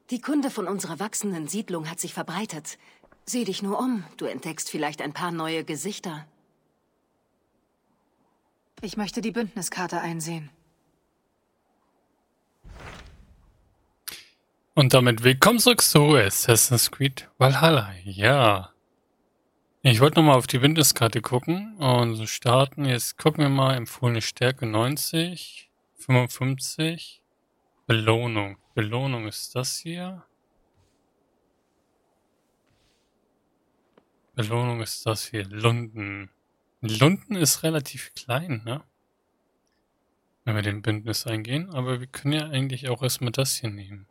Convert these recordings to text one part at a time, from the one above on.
Die Kunde von unserer wachsenden Siedlung hat sich verbreitet. Sieh dich nur um, du entdeckst vielleicht ein paar neue Gesichter. Ich möchte die Bündniskarte einsehen. Und damit willkommen zurück zu Assassin's Creed Valhalla. Ja. Ich wollte nochmal auf die Bündniskarte gucken und so starten. Jetzt gucken wir mal. Empfohlene Stärke 90, 55. Belohnung. Belohnung ist das hier. Belohnung ist das hier. Lunden. Lunden ist relativ klein, ne? Wenn wir den Bündnis eingehen. Aber wir können ja eigentlich auch erstmal das hier nehmen.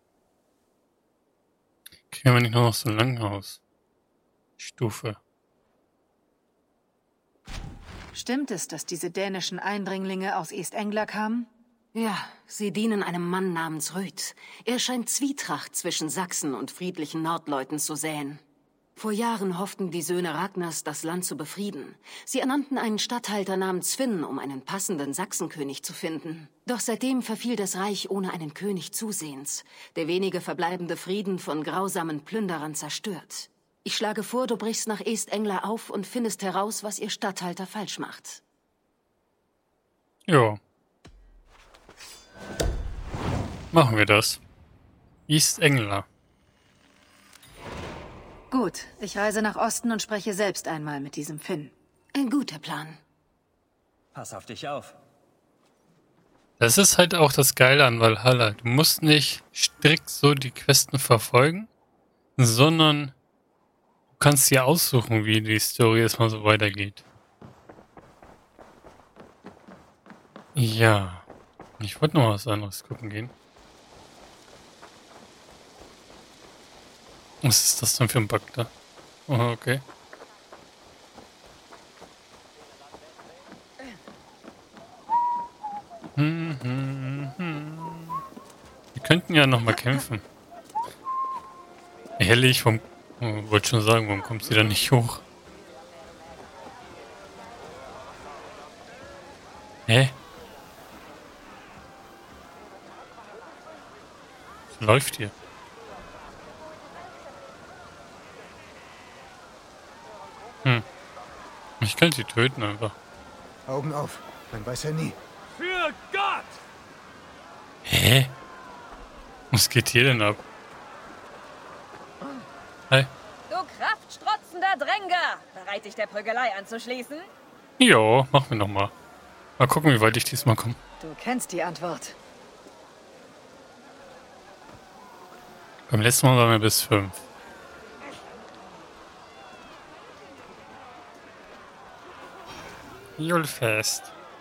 Kriegen wir nicht nur noch so ein Langhaus? Stufe. Stimmt es, dass diese dänischen Eindringlinge aus East Anglia kamen? Ja, sie dienen einem Mann namens Rüd. Er scheint Zwietracht zwischen Sachsen und friedlichen Nordleuten zu säen. Vor Jahren hofften die Söhne Ragnars, das Land zu befrieden. Sie ernannten einen Statthalter namens Svinn, um einen passenden Sachsenkönig zu finden. Doch seitdem verfiel das Reich ohne einen König zusehends. Der wenige verbleibende Frieden von grausamen Plünderern zerstört. Ich schlage vor, du brichst nach East Anglia auf und findest heraus, was ihr Statthalter falsch macht. Ja. Machen wir das. East Anglia. Gut, ich reise nach Osten und spreche selbst einmal mit diesem Finn. Ein guter Plan. Pass auf dich auf. Das ist halt auch das Geile an Valhalla. Du musst nicht strikt so die Questen verfolgen, sondern du kannst dir aussuchen, wie die Story erstmal so weitergeht. Ja. Ich wollte noch was anderes gucken gehen. Was ist das denn für ein Bug da? Oh, okay. Wir könnten ja nochmal kämpfen. Ehrlich, warum... Oh, wollte schon sagen, warum kommt sie da nicht hoch? Hä? Was läuft hier? Ich kann sie töten einfach. Augen auf, man weiß ja nie. Für Gott! Hä? Was geht hier denn ab? Hi. Du kraftstrotzender Dränger! Bereit, dich der Prügelei anzuschließen? Jo, machen wir nochmal. Mal gucken, wie weit ich diesmal komme. Du kennst die Antwort. Beim letzten Mal waren wir bis 5. Julfest.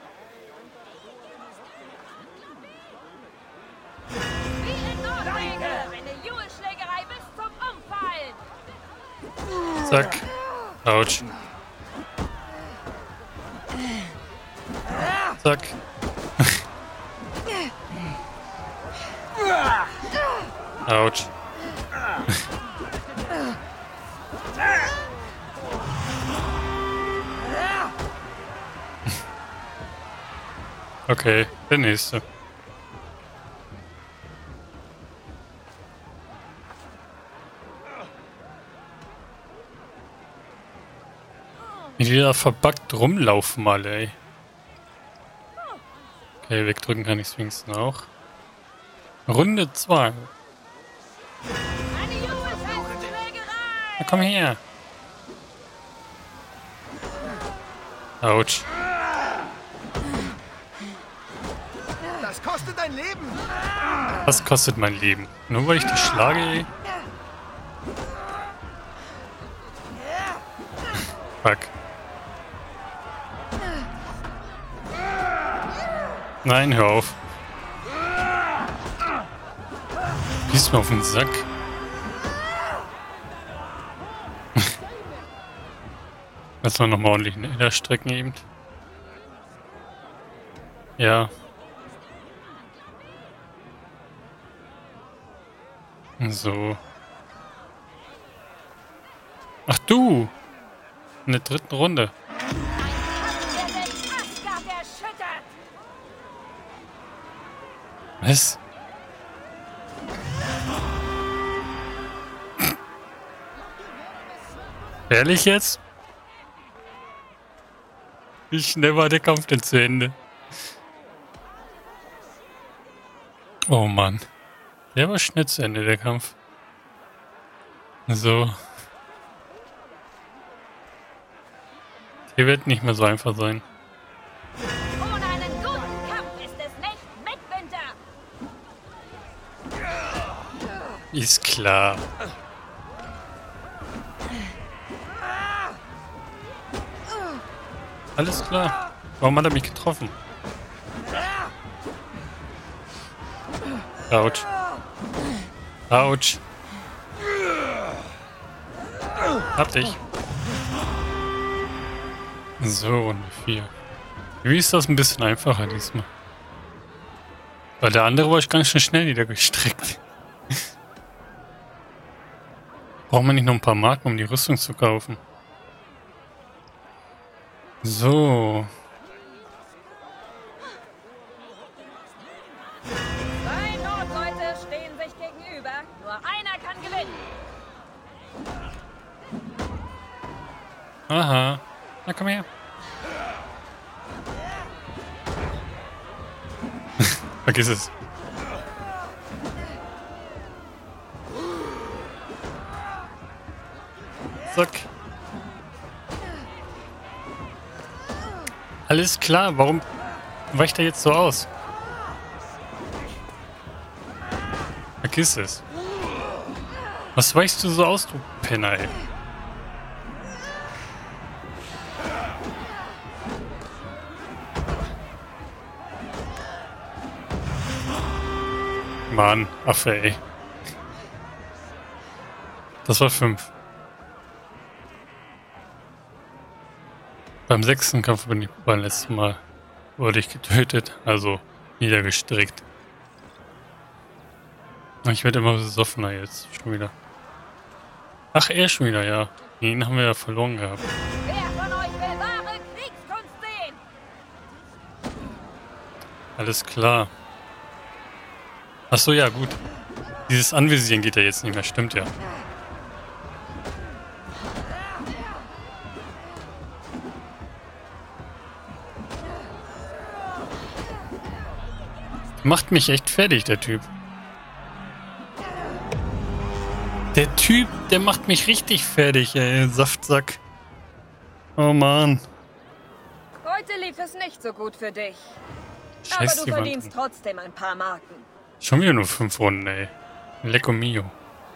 Wie in Norwegen! Eine Julschlägerei bis zum Umfallen! Zack. Autsch. Zack. Autsch. Okay, der nächste. Wie die da verbuggt rumlaufen alle, ey. Okay, wegdrücken kann ich es wenigstens auch. Runde 2. Eine Julfestschlägerei! Na komm her. Autsch. Das kostet dein Leben! Das kostet mein Leben. Nur weil ich die schlage, ey. Fuck. Nein, hör auf. Gehst mir auf den Sack. Lass mal nochmal ordentlich niederstrecken eben. Ja. So. Ach du! In der dritten Runde. Was? Ehrlich jetzt? Wie schnell war der Kampf denn zu Ende? Oh Mann. Der war schnell zu Ende, der Kampf. So. Der wird nicht mehr so einfach sein. Ohne einen guten Kampf ist es nicht mit Winter. Ist klar. Alles klar. Warum hat er mich getroffen? Autsch. Autsch. Hab dich. So, Runde 4. Wie ist das ein bisschen einfacher diesmal? Weil der andere war ich ganz schön schnell niedergestreckt. Braucht man nicht noch ein paar Marken, um die Rüstung zu kaufen? So. Zwei Nordleute stehen sich gegenüber. Nur einer kann gewinnen. Aha. Na komm her. Vergiss es. Zack. Alles klar, warum weicht er jetzt so aus? Vergiss es. Was weichst du so aus, du Penner, ey? Mann, Affe, ey. Das war 5. Beim 6. Kampf beim letzten Mal wurde ich getötet, also niedergestreckt. Ich werde immer besoffener jetzt, schon wieder. Ach, er schon wieder, ja. Ihn haben wir ja verloren gehabt. Wer von euch will wahre Kriegskunst sehen? Alles klar. Ach so, ja, gut. Dieses Anvisieren geht ja jetzt nicht mehr, stimmt ja. Macht mich echt fertig, der Typ. Der Typ, der macht mich richtig fertig, ey, Saftsack. Oh Mann. Heute lief es nicht so gut für dich. Scheiß Aber du die verdienst Wand. trotzdem ein paar Marken. Schon wieder nur 5 Runden, ey. Lecco mio.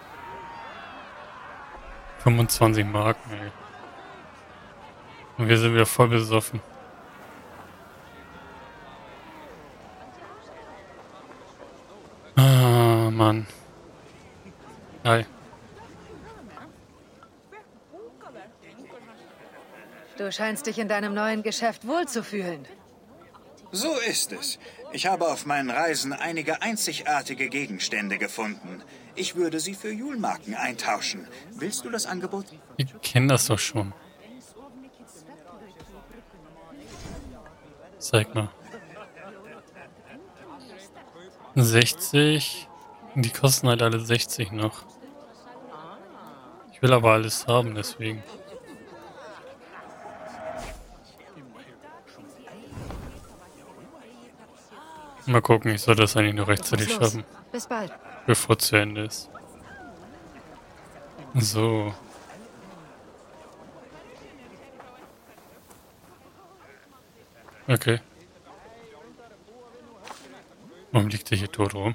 25 Marken, ey. Und wir sind wieder voll besoffen. Ah, Mann. Hi. Du scheinst dich in deinem neuen Geschäft wohlzufühlen. So ist es. Ich habe auf meinen Reisen einige einzigartige Gegenstände gefunden. Ich würde sie für Julmarken eintauschen. Willst du das Angebot? Ich kenne das doch schon. Zeig mal. 60. Die kosten halt alle 60 noch. Ich will aber alles haben, deswegen. Mal gucken, ich soll das eigentlich nur rechtzeitig Los, los. schaffen, Bis bald. bevor es zu Ende ist. So. Okay. Warum liegt der hier tot rum?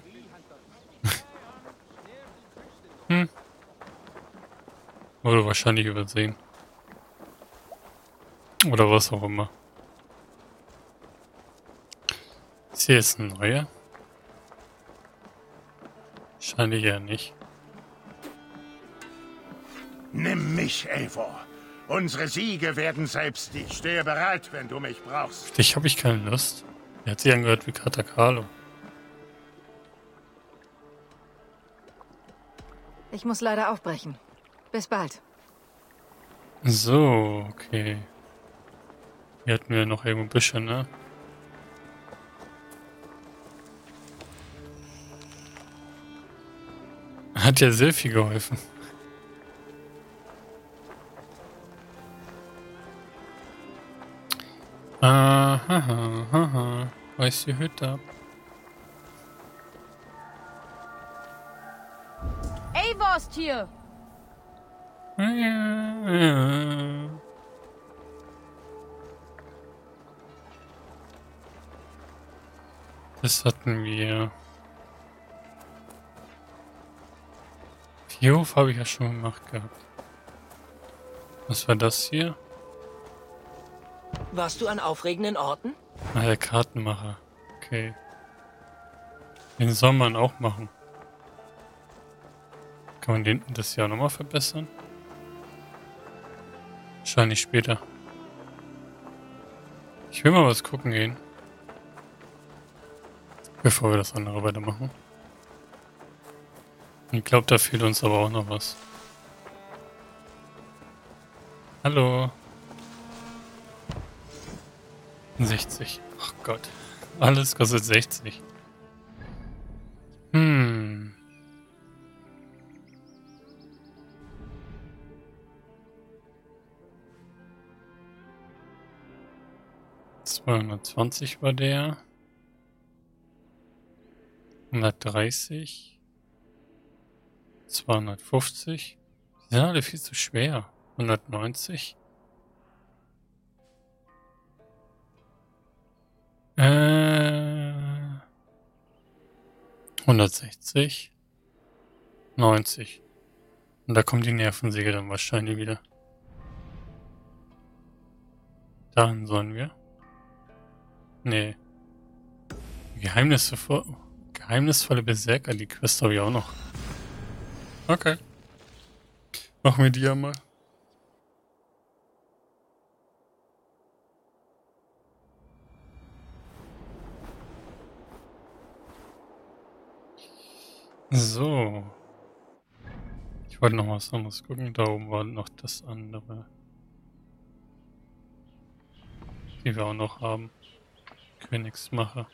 Wurde wahrscheinlich übersehen. Oder was auch immer. Ist hier jetzt ein neuer? Wahrscheinlich eher nicht. Nimm mich, Eivor. Unsere Siege werden selbst. Ich stehe bereit, wenn du mich brauchst. Auf dich habe ich keine Lust. Er hat sich angehört wie Katakalo. Ich muss leider aufbrechen. Bis bald. So, okay. Hier hatten wir noch irgendwo Büsche, ne? Hat ja sehr viel geholfen. Aha. Reiß die Hütte ab. Eivor ist hier! Das hatten wir. Viehhof habe ich ja schon gemacht gehabt. Was war das hier? Warst du an aufregenden Orten? Ah, der Kartenmacher. Okay. Den soll man auch machen. Kann man das Jahr nochmal verbessern? Wahrscheinlich später. Ich will mal was gucken gehen. Bevor wir das andere weitermachen. Ich glaube, da fehlt uns aber auch noch was. Hallo. 60. Ach Gott. Alles kostet 60. Hm. 220 war der. 130. 250. Die sind alle viel zu schwer. 190. 160. 90. Und da kommt die Nervensäge dann wahrscheinlich wieder. Dahin sollen wir. Nee. Geheimnisvolle Berserker, die Quest habe ich auch noch. Okay. Machen wir die ja mal. So. Ich wollte noch was anderes gucken. Da oben war noch das andere. Die wir auch noch haben. Königsmacher.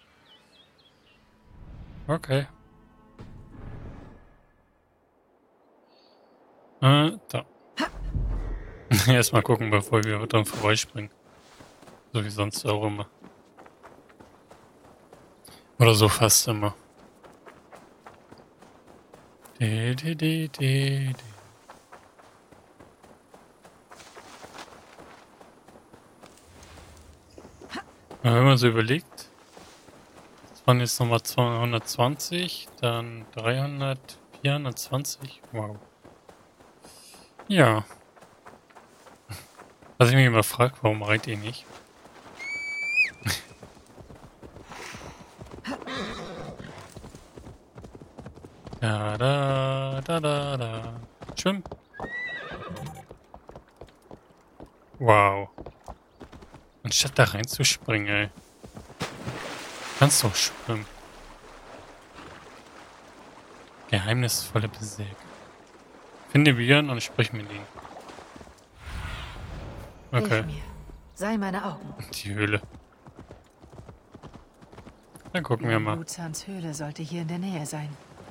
Okay. Da. Erstmal gucken, bevor wir dran vorbeispringen. So wie sonst auch immer. Oder so fast immer. Wenn man so überlegt, das waren jetzt nochmal 220, dann 300, 420, wow. Ja. Was ich mich immer frage, warum reitet ihr nicht? Da. Schwimm. Wow. Anstatt da reinzuspringen, ey. Kannst doch schwimmen. Geheimnisvolle Berserker. Finde Björn und sprich mit ihm. Okay. Hilf mir. Sei meine Augen. Die Höhle. Dann gucken wir mal. Blutzahns Höhle sollte hier in der Nähe sein.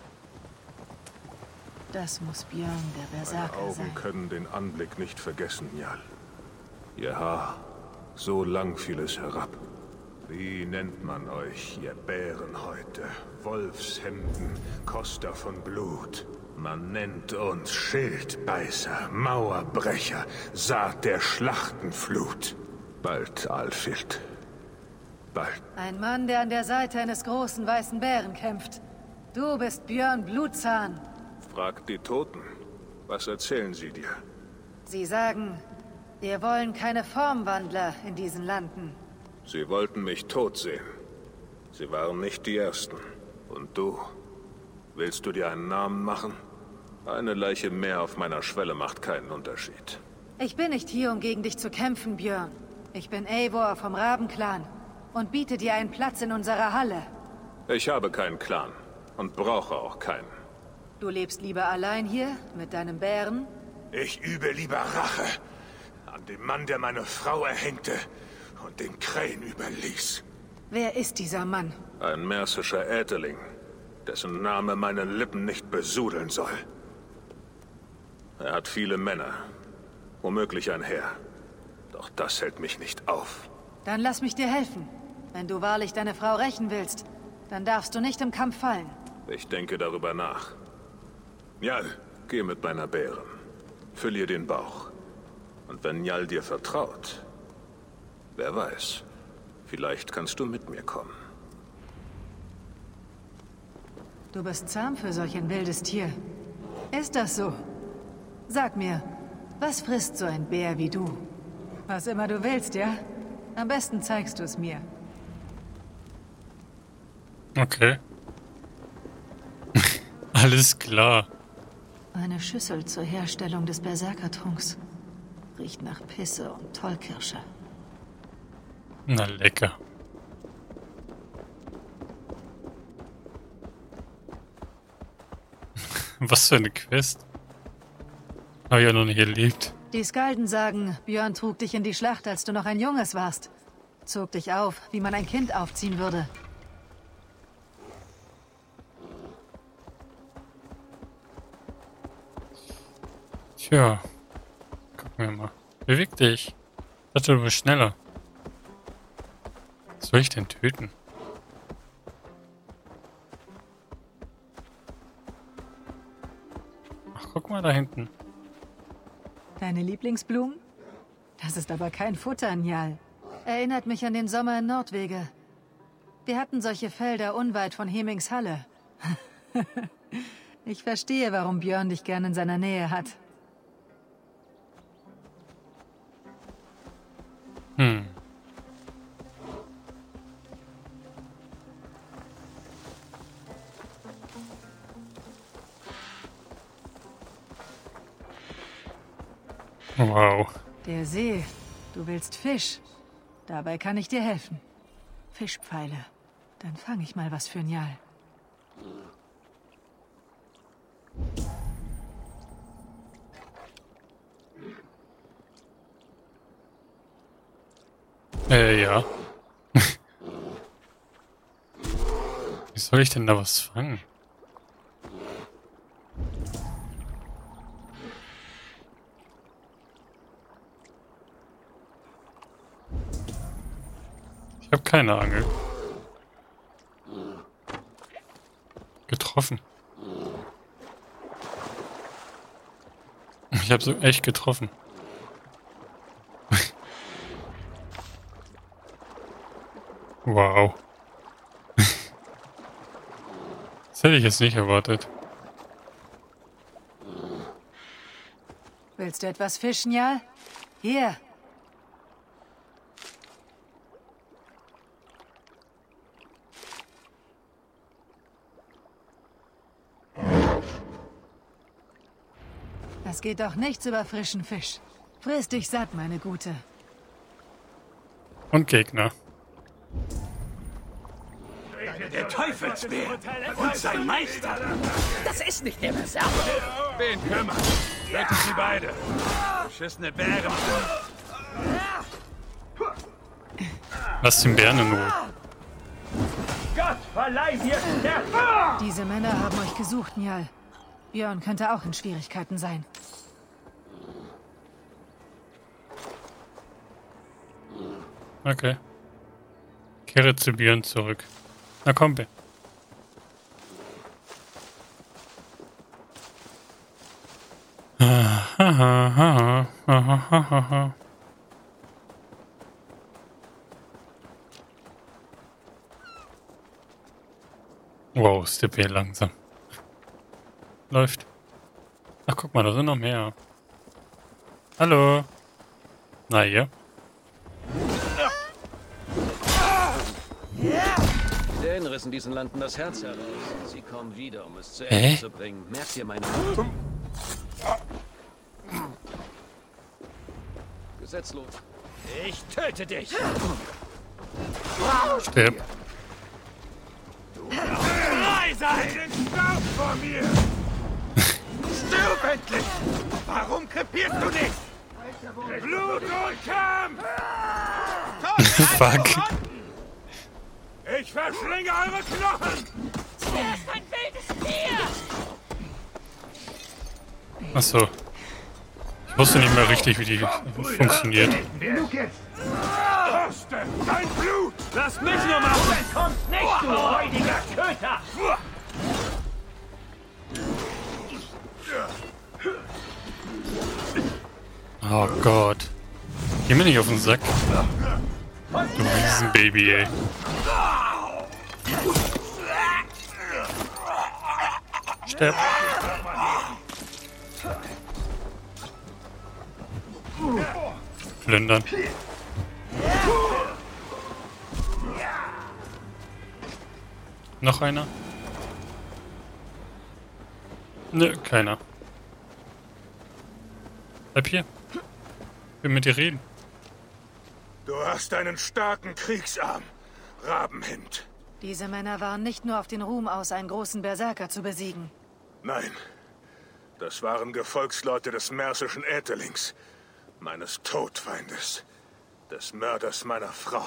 Das muss Björn, der Meine Berserker, Augen sein. können den Anblick nicht vergessen, Njal. Ihr Haar, so lang fiel es herab. Wie nennt man euch, ihr Bärenhäute, Wolfshemden, Koster von Blut? Man nennt uns Schildbeißer, Mauerbrecher, Saat der Schlachtenflut. Bald, Alfild. Bald. Ein Mann, der an der Seite eines großen weißen Bären kämpft. Du bist Björn Blutzahn. Fragt die Toten. Was erzählen sie dir? Sie sagen, wir wollen keine Formwandler in diesen Landen. Sie wollten mich tot sehen. Sie waren nicht die Ersten. Und du? Willst du dir einen Namen machen? Eine Leiche mehr auf meiner Schwelle macht keinen Unterschied. Ich bin nicht hier, um gegen dich zu kämpfen, Björn. Ich bin Eivor vom Rabenclan und biete dir einen Platz in unserer Halle. Ich habe keinen Clan und brauche auch keinen. Du lebst lieber allein hier, mit deinem Bären? Ich übe lieber Rache an dem Mann, der meine Frau erhängte und den Krähen überließ. Wer ist dieser Mann? Ein mersischer Ätheling, dessen Name meine Lippen nicht besudeln soll. Er hat viele Männer, womöglich ein Heer. Doch das hält mich nicht auf. Dann lass mich dir helfen. Wenn du wahrlich deine Frau rächen willst, dann darfst du nicht im Kampf fallen. Ich denke darüber nach. Njal, geh mit meiner Bären. Füll ihr den Bauch. Und wenn Njal dir vertraut, wer weiß, vielleicht kannst du mit mir kommen. Du bist zahm für solch ein wildes Tier. Ist das so? Sag mir, was frisst so ein Bär wie du? Was immer du willst, ja? Am besten zeigst du es mir. Okay. Alles klar. Eine Schüssel zur Herstellung des Berserkertrunks. Riecht nach Pisse und Tollkirsche. Na lecker. Was für eine Quest. Habe ich ja noch nicht erlebt. Die Skalden sagen, Björn trug dich in die Schlacht, als du noch ein Junges warst. Zog dich auf, wie man ein Kind aufziehen würde. Tja. Gucken wir mal. Beweg dich. Ich dachte, du bist schneller. Was soll ich denn töten? Ach, guck mal da hinten. Deine Lieblingsblumen? Das ist aber kein Futter, Njal. Erinnert mich an den Sommer in Nordwege. Wir hatten solche Felder unweit von Hemings Halle. Ich verstehe, warum Björn dich gern in seiner Nähe hat. Wow. Der See. Du willst Fisch. Dabei kann ich dir helfen. Fischpfeile. Dann fange ich mal was für Njal. Ja. Wie soll ich denn da was fangen? Ich habe keine Angel. Getroffen. Ich habe so echt getroffen. Wow. Das hätte ich jetzt nicht erwartet. Willst du etwas fischen, Njal? Hier. Das geht doch nichts über frischen Fisch. Friss dich satt, meine Gute. Und Gegner. Der Teufelsbär und sein Meister. Das ist nicht der Berserker. Wen kümmert? Rettet sie beide. Beschissene Bären. Lass den Bären in Ruhe. Gott, verleih dir Stärke! Diese Männer haben euch gesucht, Njal. Björn könnte auch in Schwierigkeiten sein. Okay. Kehre zu Björn zurück. Na komm, Bär. Wow, ist der Bär langsam. Läuft. Ach, guck mal, da sind noch mehr. Hallo. Na, hier. Den rissen diesen Landen das Herz heraus. Sie kommen wieder, um es zu Ende zu bringen. Merkt ihr meine Worte? Gesetzlos. Ich töte dich! Stirb. Frei sein! Stirb vor mir! Stirb endlich! Warum krepierst du nicht? Blut und Kampf! Fuck. Ich verschlinge eure Knochen! Er ist ein wildes Tier! Achso. Ich wusste nicht mehr richtig, wie die funktioniert. Genug jetzt! Dürste dein Blut! Lass mich nur machen! Du entkommst nicht, du räudiger Köter! Oh Gott. Geh mir nicht auf den Sack. Du Riesenbaby, ey. Sterb. Plündern. Noch einer? Nö, keiner. Bleib hier. Ich will mit dir reden. Du hast einen starken Kriegsarm, Rabenhind. Diese Männer waren nicht nur auf den Ruhm aus, einen großen Berserker zu besiegen. Nein, das waren Gefolgsleute des Mersischen Äthelings, meines Todfeindes, des Mörders meiner Frau.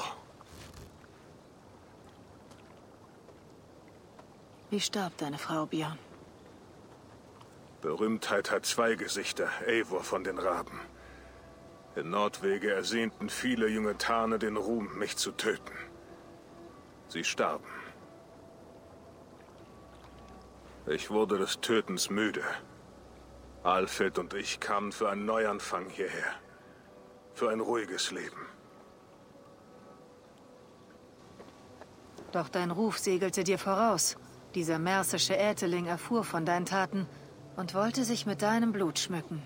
Wie starb deine Frau, Björn? Berühmtheit hat zwei Gesichter, Eivor von den Raben. In Nordwege ersehnten viele junge Tarne den Ruhm, mich zu töten. Sie starben. Ich wurde des Tötens müde. Alfhild und ich kamen für einen Neuanfang hierher. Für ein ruhiges Leben. Doch dein Ruf segelte dir voraus. Dieser mersische Ätheling erfuhr von deinen Taten und wollte sich mit deinem Blut schmücken.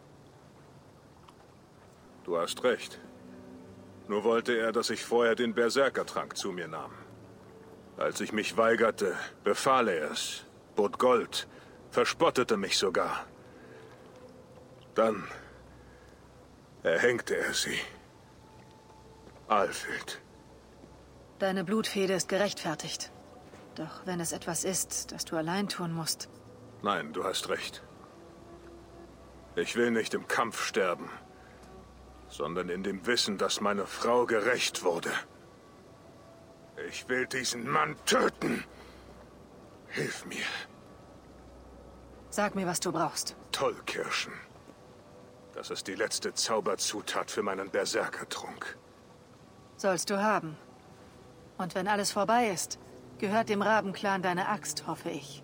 Du hast recht. Nur wollte er, dass ich vorher den Berserkertrank zu mir nahm. Als ich mich weigerte, befahl er es, bot Gold, verspottete mich sogar. Dann erhängte er sie. Alfhild. Deine Blutfehde ist gerechtfertigt. Doch wenn es etwas ist, das du allein tun musst. Nein, du hast recht. Ich will nicht im Kampf sterben, sondern in dem Wissen, dass meine Frau gerächt wurde. Ich will diesen Mann töten. Hilf mir. Sag mir, was du brauchst. Tollkirschen. Das ist die letzte Zauberzutat für meinen Berserkertrunk. Sollst du haben. Und wenn alles vorbei ist, gehört dem Rabenclan deine Axt, hoffe ich.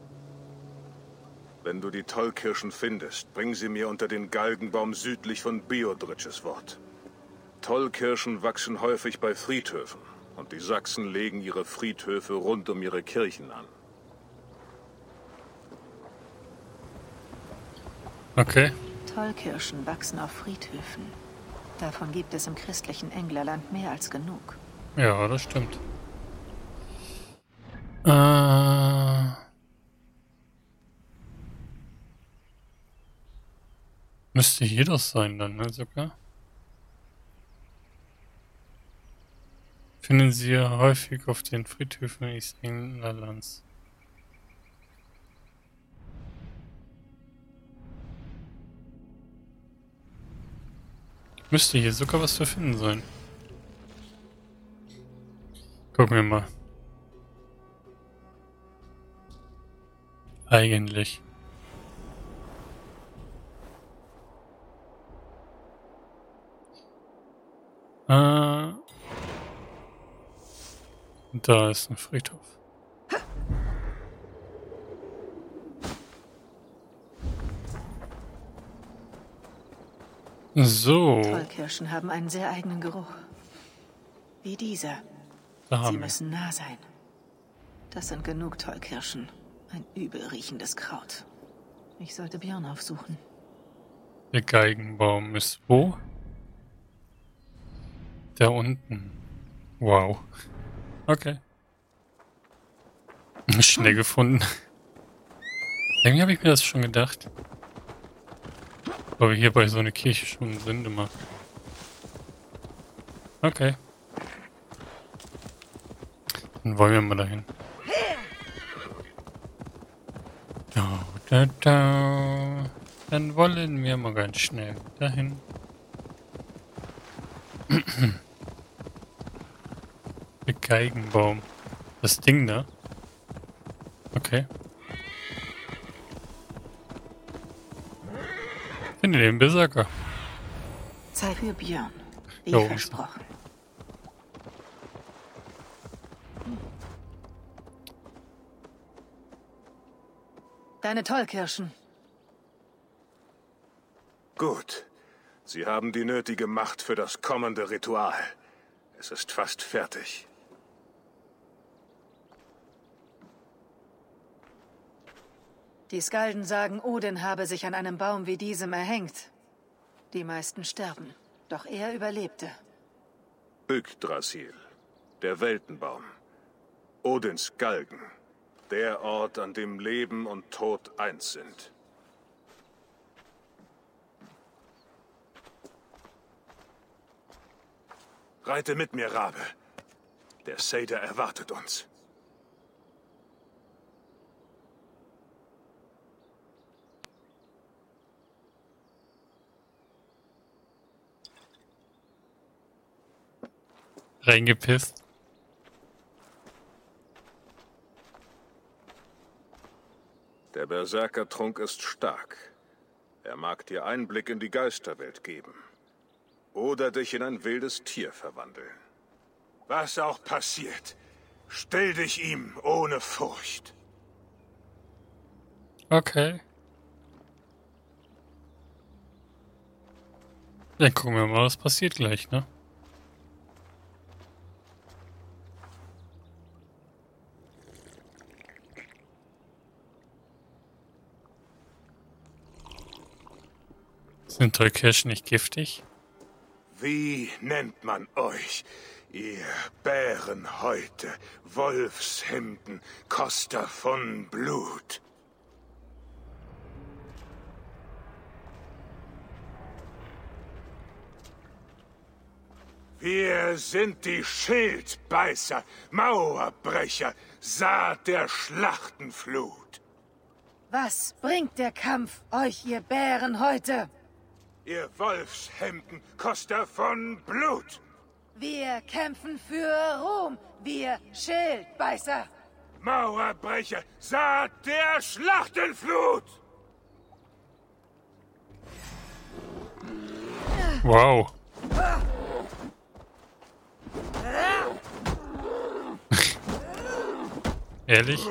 Wenn du die Tollkirschen findest, bring sie mir unter den Galgenbaum südlich von Biodritsches Wort. Tollkirschen wachsen häufig bei Friedhöfen und die Sachsen legen ihre Friedhöfe rund um ihre Kirchen an. Okay. Tollkirschen wachsen auf Friedhöfen. Davon gibt es im christlichen Englerland mehr als genug. Ja, das stimmt. Müsste hier das sein dann, ne, sogar? Finden Sie häufig auf den Friedhöfen Englerlands. Müsste hier sogar was zu finden sein. Gucken wir mal. Eigentlich. Da ist ein Friedhof. So. Tollkirschen haben einen sehr eigenen Geruch. Wie dieser. Sie müssen nah sein. Das sind genug Tollkirschen. Ein übel riechendes Kraut. Ich sollte Björn aufsuchen. Der Geigenbaum ist wo? Da unten. Wow. Okay. Schnell gefunden. Irgendwie habe ich mir das schon gedacht. Weil wir hier bei so einer Kirche schon sind immer. Okay. Dann wollen wir mal dahin. Dann wollen wir mal ganz schnell dahin. Der Geigenbaum. Das Ding da? Okay. Finde den Berserker. Zeit für Björn. Wie Jo. versprochen. deine Tollkirschen. Gut. Sie haben die nötige Macht für das kommende Ritual. Es ist fast fertig. Die Skalden sagen, Odin habe sich an einem Baum wie diesem erhängt. Die meisten sterben, doch er überlebte. Yggdrasil, der Weltenbaum. Odins Galgen, der Ort, an dem Leben und Tod eins sind. Reite mit mir, Rabe. Der Seder erwartet uns. Reingepisst. Der Berserkertrunk ist stark. Er mag dir Einblick in die Geisterwelt geben. Oder dich in ein wildes Tier verwandeln. Was auch passiert, stell dich ihm ohne Furcht. Okay. Dann gucken wir mal, was passiert gleich, ne? Sind Tollkirschen nicht giftig? Wie nennt man euch, ihr Bärenhäute, Wolfshemden, Koster von Blut? Wir sind die Schildbeißer, Mauerbrecher, Saat der Schlachtenflut. Was bringt der Kampf euch, ihr Bärenhäute? Ihr Wolfshemden, Koster von Blut. Wir kämpfen für Ruhm, wir Schildbeißer. Mauerbrecher, Saat der Schlachtenflut. Wow. Ehrlich?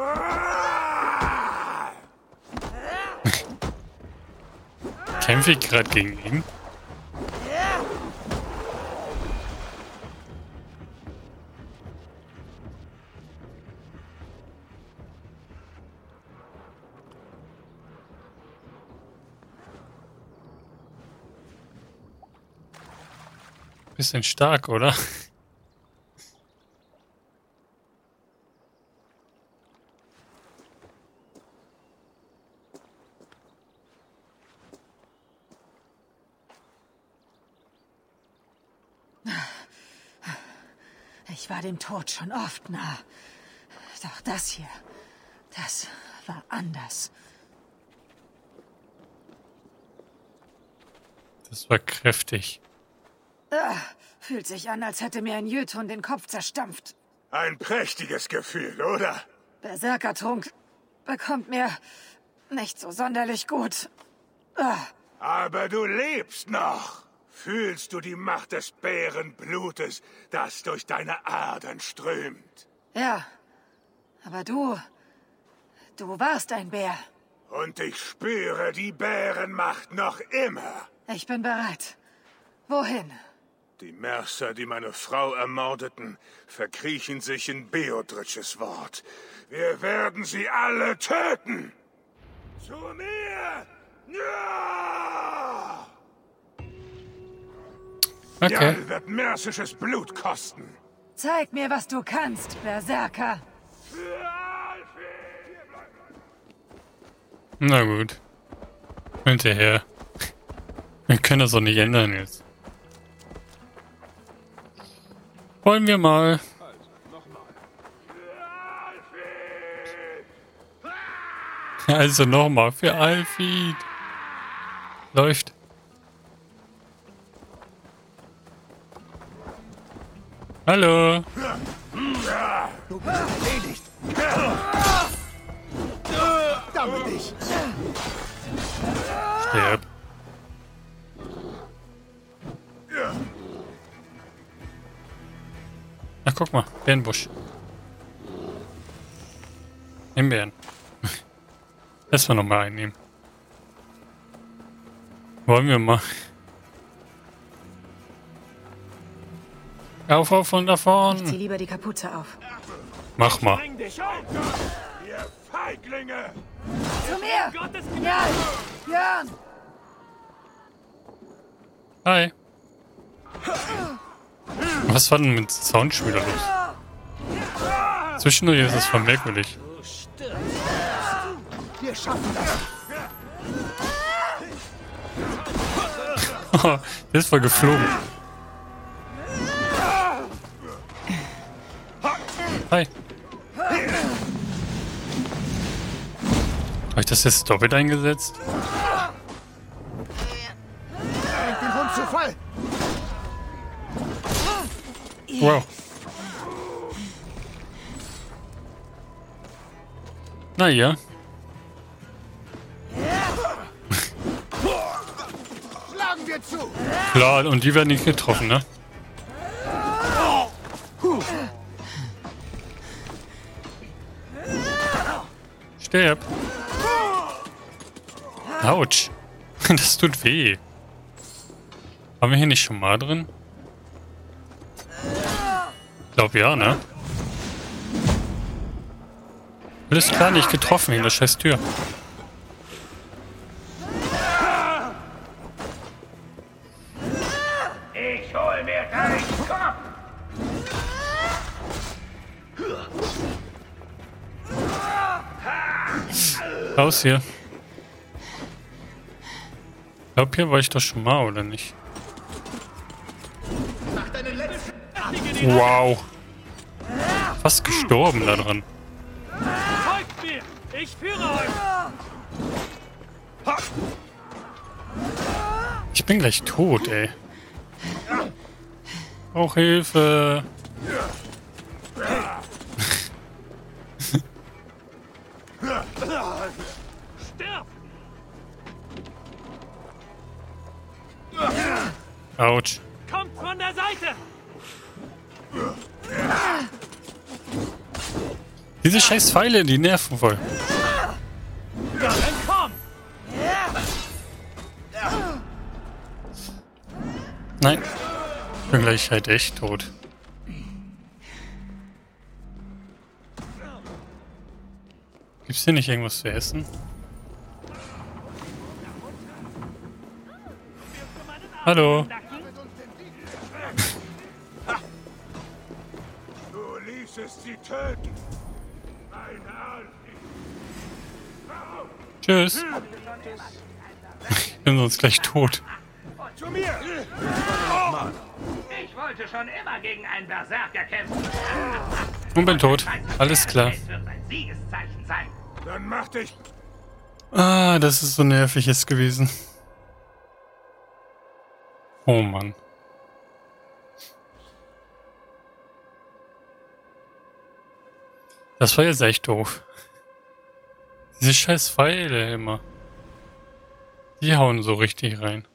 Kämpfe ich gerade gegen ihn? Bisschen stark, oder? Ich war dem Tod schon oft nah. Doch das hier, das war anders. Das war kräftig. Fühlt sich an, als hätte mir ein Jötun den Kopf zerstampft. Ein prächtiges Gefühl, oder? Berserkertrunk bekommt mir nicht so sonderlich gut. Aber du lebst noch. Fühlst du die Macht des Bärenblutes, das durch deine Adern strömt? Ja, aber du warst ein Bär. Und ich spüre die Bärenmacht noch immer. Ich bin bereit. Wohin? Die Mercer, die meine Frau ermordeten, verkriechen sich in Beodriches Wort. Wir werden sie alle töten. Zu mir! Ja! Okay. Jarl wird mersisches Blut kosten. Zeig mir, was du kannst, Berserker. Na gut. Hinterher. Wir können das doch nicht ändern jetzt. Wollen wir mal. Also nochmal für Alfhied. Läuft. Hallo. Du bist erledigt. Damit dich. Sterb. Ach, guck mal. Bärenbusch. Himbeeren. Erstmal nochmal einnehmen. Wollen wir mal. Auf und davon. Ich zieh lieber die Kapuze auf. Mach mal. Bring dich auf! Ihr Feiglinge! Zu mir! Ja! Björn! Hi. Was war denn mit Sound schon wieder los? Zwischendurch ist es voll merkwürdig. Wir schaffen das. Der ist voll geflogen. Hi. Habe ich das jetzt doppelt eingesetzt? Bringt den Hund zu Fall. Wow. Na ja. Schlagen wir zu. Klar, und die werden nicht getroffen, ne? Sterb. Autsch. Das tut weh. Haben wir hier nicht schon mal drin? Ich glaube ja, ne? Alles klar, nicht getroffen in der scheiß Tür. Ich hol mir deinen Kopf. Raus hier. Ich glaube, hier war ich doch schon mal, oder nicht? Wow. Fast gestorben da dran. Folgt mir! Ich führe euch! Ich bin gleich tot, ey. Brauch Hilfe. Stirb! Autsch. Kommt von der Seite! Diese scheiß Pfeile, die nerven voll. Dann komm! Nein. Ich bin gleich halt echt tot. Gibt's hier nicht irgendwas zu essen? Hallo. Du ließest sie töten. Mein Herr. Tschüss. Ich bin sonst gleich tot. Zu mir! Ich wollte schon immer gegen einen Berserker kämpfen. Und bin tot. Alles klar. Es wird ein Siegeszeichen sein. Dann mach dich. Ah, das ist so nervig jetzt gewesen. Oh Mann. Das war jetzt echt doof. Diese scheiß Pfeile immer. Die hauen so richtig rein.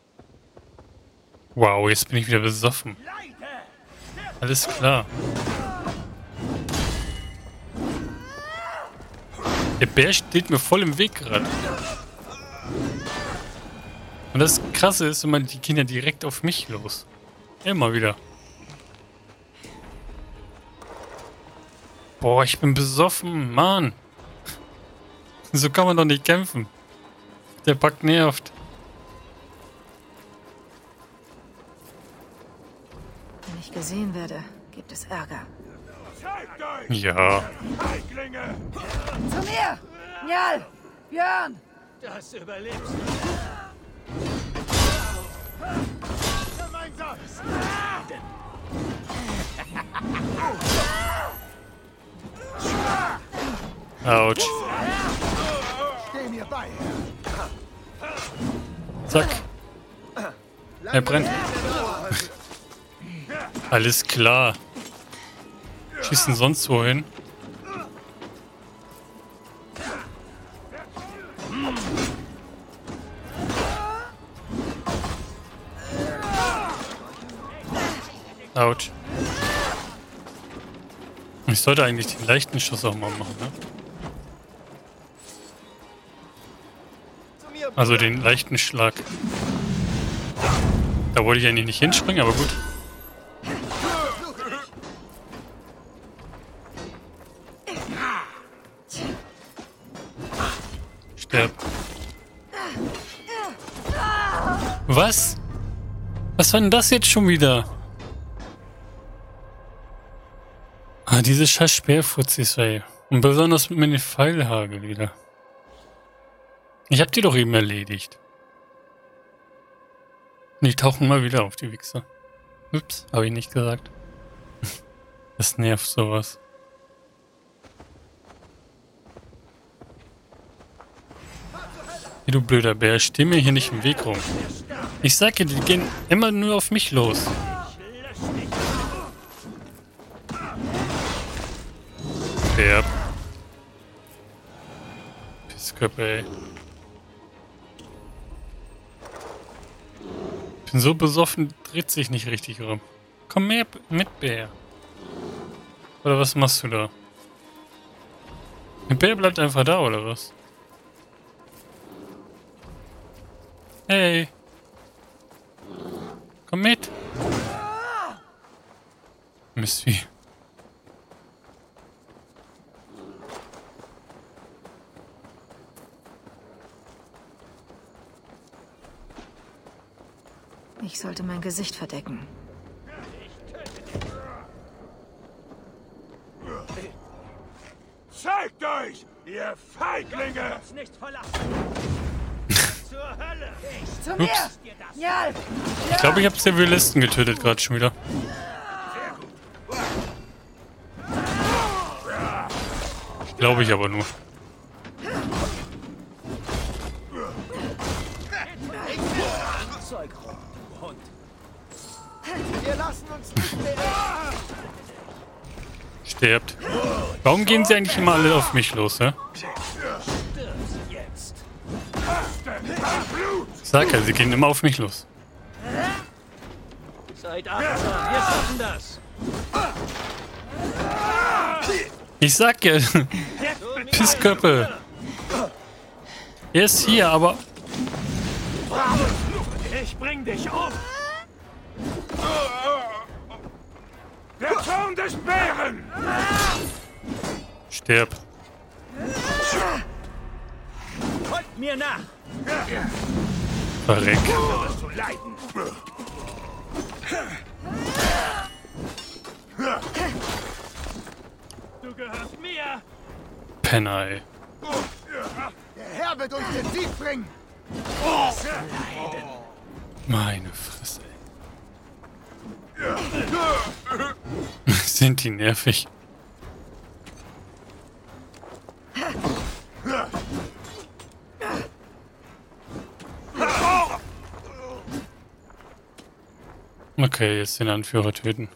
Wow, jetzt bin ich wieder besoffen. Alles klar. Der Bär steht mir voll im Weg gerade. Und das Krasse ist immer, die gehen ja direkt auf mich los. Immer wieder. Boah, ich bin besoffen, Mann. So kann man doch nicht kämpfen. Der Pack nervt. Wenn ich gesehen werde, gibt es Ärger. Zeigt euch, Ja. Feiglinge. Zu mir! Njal! Björn! Das überlebst du. Gemeinsam. Autsch. Steh mir bei. Zack. Er brennt. Alles klar. Schießen sonst wohin? Autsch. Ich sollte eigentlich den leichten Schuss auch mal machen, ne? Also den leichten Schlag. Da wollte ich eigentlich nicht hinspringen, aber gut. Sterb. Was? Was war denn das jetzt schon wieder? Ah, diese scheiß Speerfuzis, ey. Und besonders mit den Pfeilhagel wieder. Ich hab die doch eben erledigt. Die tauchen mal wieder auf, die Wichser. Ups, habe ich nicht gesagt. Das nervt sowas. Hey, du blöder Bär, steh mir hier nicht im Weg rum. Ich sag dir, die gehen immer nur auf mich los. Sterb. Pisskörper, ey. Ich bin so besoffen, dreht sich nicht richtig rum. Komm mehr mit, Bär. Oder was machst du da? Der Bär bleibt einfach da, oder was? Hey. Komm mit. Mistvieh. Ich sollte mein Gesicht verdecken. Zeigt euch, ihr Feiglinge! Nicht verlassen! Zur Hölle! Zu mir! Ja! Ich glaube, ich habe Zivilisten getötet gerade schon wieder. Glaube ich aber nur. Wir lassen uns nicht mehr. Sterbt. Warum gehen sie eigentlich immer alle auf mich los, hä? Ich sag ja, sie gehen immer auf mich los. Seid achtsam, wir schaffen das. Ich sag ja, Pissköppe. Er ist hier, aber... Ich bring dich um. Der Zorn des Bären! Sterb. Folgt mir nach. Verreck. Du wirst zu leiden. Du gehörst mir. Penner, ey. Der Herr wird uns den Sieg bringen. Meine Fresse, ey. Sind die nervig. Okay, jetzt den Anführer töten.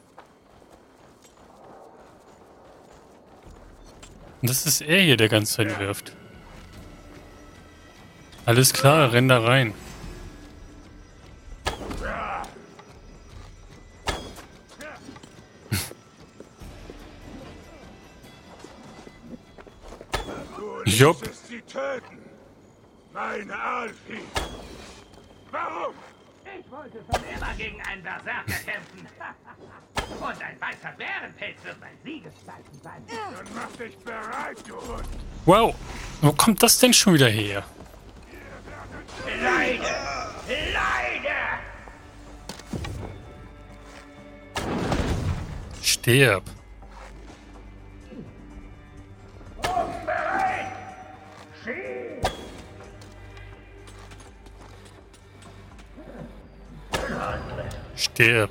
Und das ist er hier, der ganze Zeit wirft. Alles klar, renn da rein. Jupp. Sie töten! Meine Alfie! Warum? Ich wollte schon immer gegen einen Berserker kämpfen. Und ein weißer Bärenpelz wird mein Siegeszeichen sein. Dann mach dich bereit, du Hund! Wow, wo kommt das denn schon wieder her? Leide! Leide! Sterb. Bereit! Schieß! Sterb.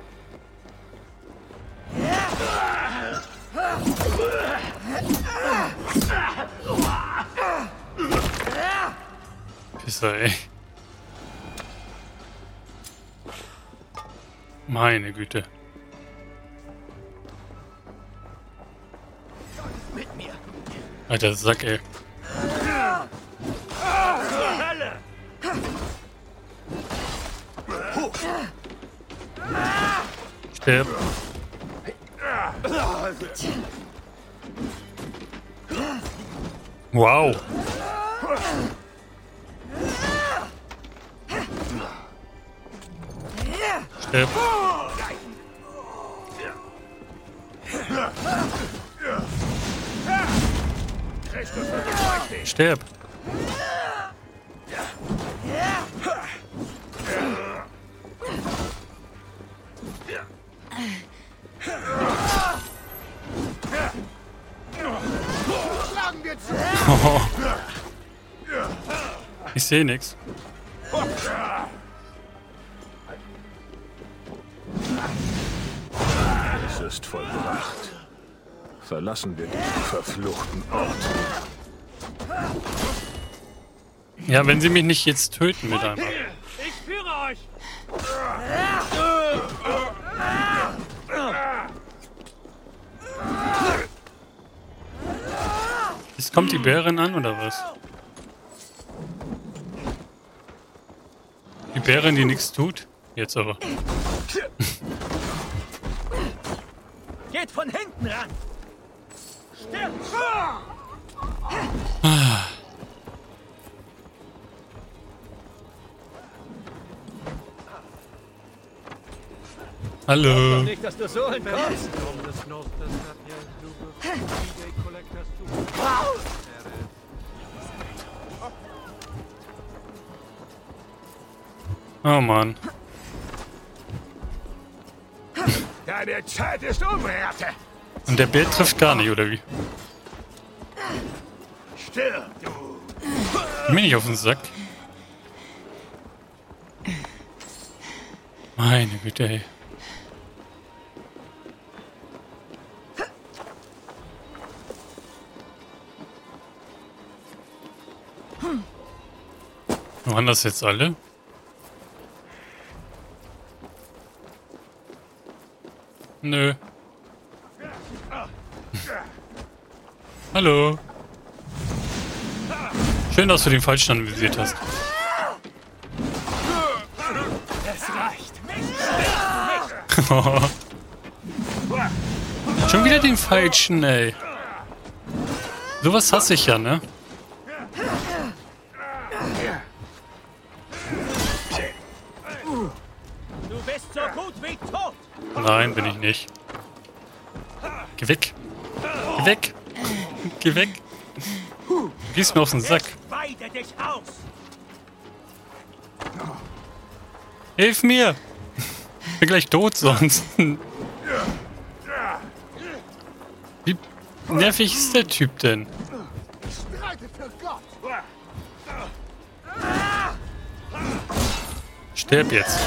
Pisser, ey. Meine Güte. Alter Sack, ey. Sterb. Wow. Stirb. Stirb. Oh. Ich sehe nichts. Es ist vollbracht. Verlassen wir diesen verfluchten Ort. Ja, wenn sie mich nicht jetzt töten mit einmal. Ich führe euch! Jetzt kommt die Bärin an, oder was? Die Bärin, die nichts tut? Jetzt aber. Geht von hinten ran! Stirb! Hallo. Nicht, dass du so entkommst. Oh Mann. Deine Zeit ist um, Ratte. Und der Bär trifft gar nicht, oder wie? Stirb, du. Geh mir nicht auf den Sack. Meine Güte, ey. Waren das jetzt alle? Nö. Hallo. Schön, dass du den Falschen anvisiert hast. Es reicht! Schon wieder den Falschen, ey. Sowas hasse ich ja, ne? Du bist so gut wie tot! Nein, bin ich nicht. Geh weg. Geh weg. Geh weg. Du gehst mir auf den Sack. Weide dich aus! Hilf mir! Ich bin gleich tot sonst. Wie nervig ist der Typ denn? Sterb jetzt.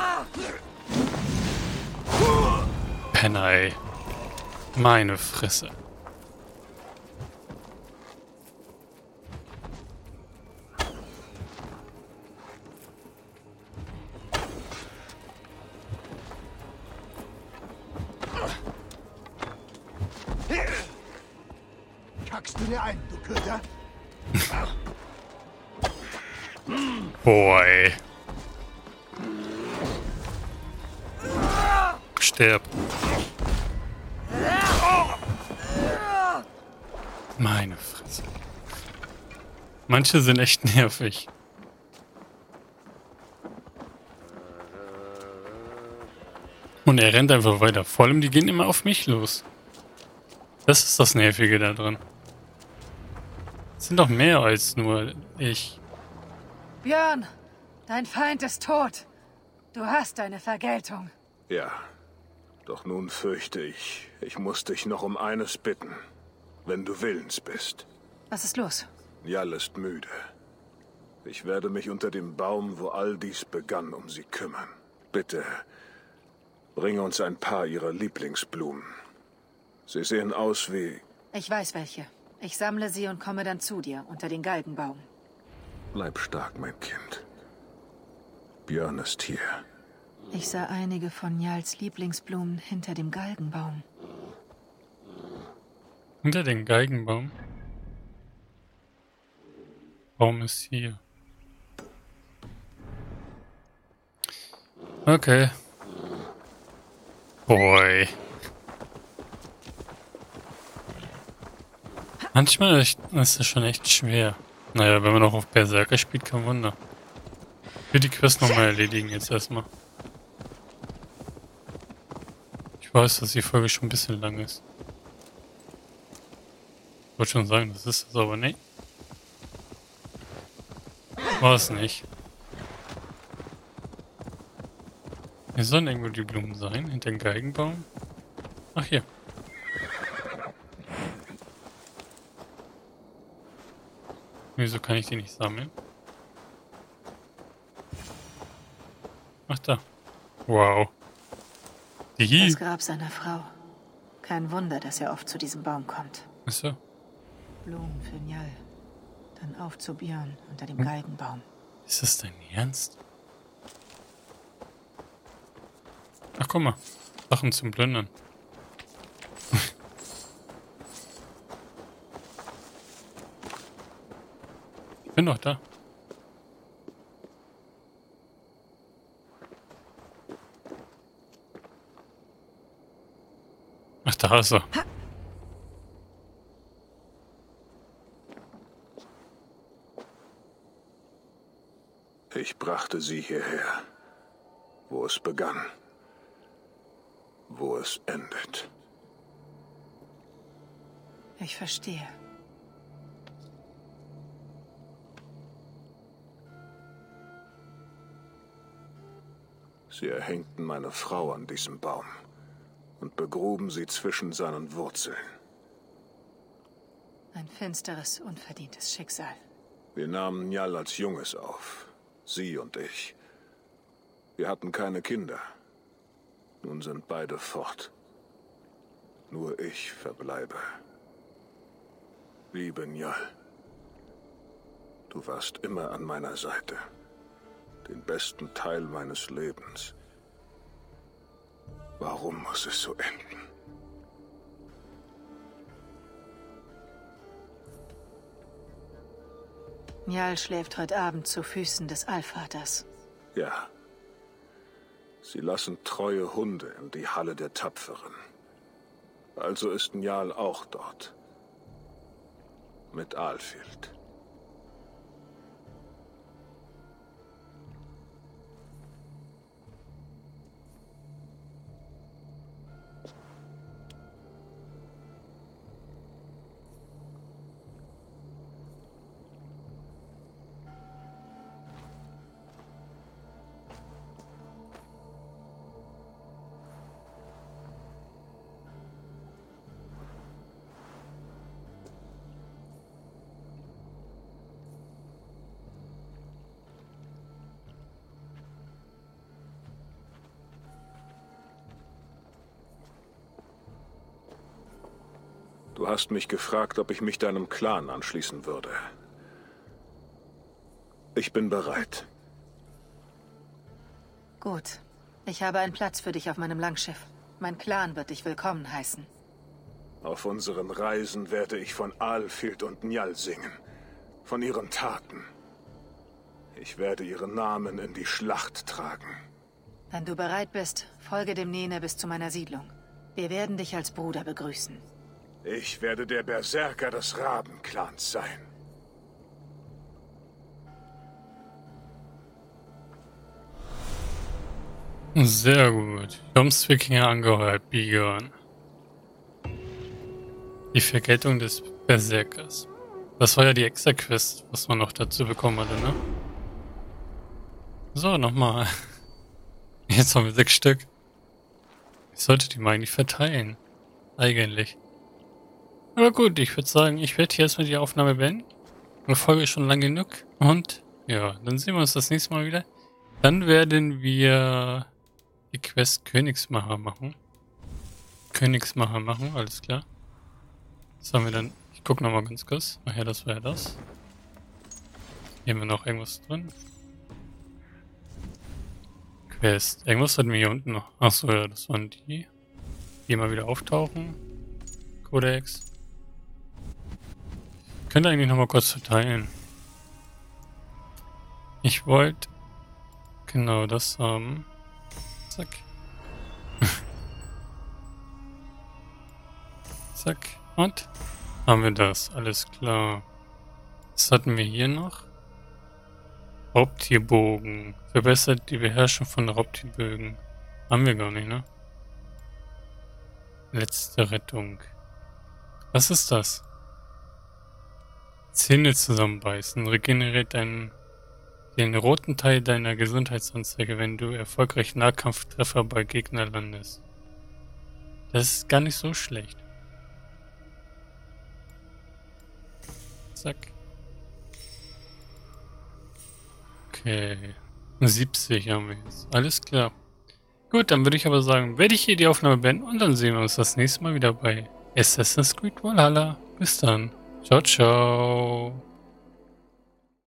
Penner, ey. Meine Fresse. Kackst du dir ein, du Köter? Boy. Sterb. Meine Fresse. Manche sind echt nervig. Und er rennt einfach weiter. Vor allem, die gehen immer auf mich los. Das ist das Nervige da drin. Es sind doch mehr als nur ich. Björn, dein Feind ist tot. Du hast deine Vergeltung. Ja, doch nun fürchte ich, ich muss dich noch um eines bitten, wenn du willens bist. Was ist los? Njal ist müde. Ich werde mich unter dem Baum, wo all dies begann, um sie kümmern. Bitte, bringe uns ein paar ihrer Lieblingsblumen. Sie sehen aus wie... Ich weiß welche. Ich sammle sie und komme dann zu dir, unter den Galgenbaum. Bleib stark, mein Kind. Björn ist hier. Ich sah einige von Njals Lieblingsblumen hinter dem Galgenbaum. Hinter den Geigenbaum? Baum ist hier. Okay. Boy. Manchmal ist das schon echt schwer. Naja, wenn man auch auf Berserker spielt, kein Wunder. Ich will die Quest nochmal erledigen jetzt erstmal. Ich weiß, dass die Folge schon ein bisschen lang ist. Ich wollte schon sagen, das ist es, aber nee. War es nicht. Hier sollen irgendwo die Blumen sein, hinter dem Geigenbaum. Ach, hier. Wieso kann ich die nicht sammeln? Ach, da. Wow. Die. Das Grab seiner Frau. Kein Wunder, dass er oft zu diesem Baum kommt. Ach so. Blumen für Njal. Dann auf zu Björn unter dem Geigenbaum. Ist das dein Ernst? Ach, guck mal. Sachen zum Plündern. Ich bin doch da. Ach, da ist er. Ich brachte sie hierher, wo es begann, wo es endet. Ich verstehe. Sie erhängten meine Frau an diesem Baum und begruben sie zwischen seinen Wurzeln. Ein finsteres, unverdientes Schicksal. Wir nahmen Njal als Junges auf, sie und ich. Wir hatten keine Kinder. Nun sind beide fort. Nur ich verbleibe. Liebe Njal, du warst immer an meiner Seite. Den besten Teil meines Lebens. Warum muss es so enden? Njal schläft heute Abend zu Füßen des Allvaters. Ja. Sie lassen treue Hunde in die Halle der Tapferen. Also ist Njal auch dort. Mit Alfild. Du hast mich gefragt, ob ich mich deinem Clan anschließen würde. Ich bin bereit. Gut. Ich habe einen Platz für dich auf meinem Langschiff. Mein Clan wird dich willkommen heißen. Auf unseren Reisen werde ich von Alfild und Njal singen. Von ihren Taten. Ich werde ihren Namen in die Schlacht tragen. Wenn du bereit bist, folge dem Nene bis zu meiner Siedlung. Wir werden dich als Bruder begrüßen. Ich werde der Berserker des Rabenclans sein. Sehr gut. Jomswikinger angeheuert, Björn. Die Vergeltung des Berserkers. Das war ja die Extra-Quest, was man noch dazu bekommen hatte, ne? So, nochmal. Jetzt haben wir 6 Stück. Ich sollte die mal eigentlich verteilen. Eigentlich. Aber gut, ich würde sagen, ich werde hier erstmal die Aufnahme beenden. Die Folge ist schon lang genug. Und ja, dann sehen wir uns das nächste Mal wieder. Dann werden wir die Quest Königsmacher machen. Alles klar. Was haben wir dann? Ich gucke nochmal ganz kurz. Ach ja, das war ja das. Hier haben wir noch irgendwas drin. Quest. Irgendwas hatten wir hier unten noch. Achso, ja, das waren die. Die mal wieder auftauchen. Codex. Könnt ihr eigentlich nochmal kurz verteilen. Ich wollte genau das haben. Zack. Zack. Und haben wir das. Alles klar. Was hatten wir hier noch? Raubtierbogen. Verbessert die Beherrschung von Raubtierbögen. Haben wir gar nicht, ne? Letzte Rettung. Was ist das? Zähne zusammenbeißen. Regeneriert den roten Teil deiner Gesundheitsanzeige, wenn du erfolgreich Nahkampftreffer bei Gegner landest. Das ist gar nicht so schlecht. Zack. Okay. 70 haben wir jetzt. Alles klar. Gut, dann würde ich aber sagen, werde ich hier die Aufnahme beenden und dann sehen wir uns das nächste Mal wieder bei Assassin's Creed Valhalla. Bis dann. Ciao, ciao.